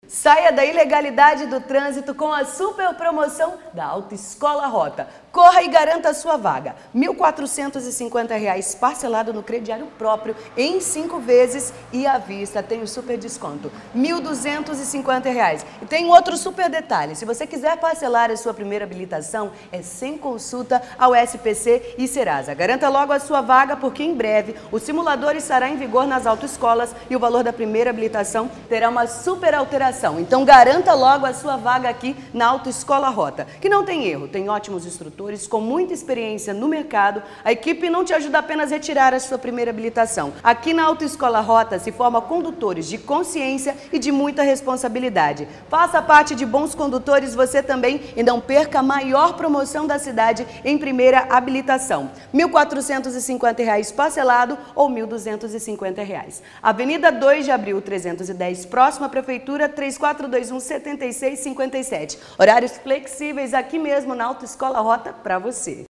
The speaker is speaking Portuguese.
Saia da ilegalidade do trânsito com a super promoção da Autoescola Rota. Corra e garanta a sua vaga. R$ 1.450 parcelado no crediário próprio em 5 vezes e à vista. Tem o super desconto, R$ 1.250. E tem um outro super detalhe. Se você quiser parcelar a sua primeira habilitação, é sem consulta ao SPC e Serasa. Garanta logo a sua vaga porque em breve o simulador estará em vigor nas autoescolas e o valor da primeira habilitação terá uma super alteração. Então garanta logo a sua vaga aqui na Autoescola Rota, que não tem erro, tem ótimos instrutores com muita experiência no mercado. A equipe não te ajuda apenas a retirar a sua primeira habilitação. Aqui na Autoescola Rota se forma condutores de consciência e de muita responsabilidade. Faça parte de bons condutores você também e não perca a maior promoção da cidade em primeira habilitação. R$ 1.450 parcelado ou R$ 1.250. Avenida 2 de Abril 310, próxima à Prefeitura, 3421-7657. Horários flexíveis aqui mesmo na Autoescola Rota para você.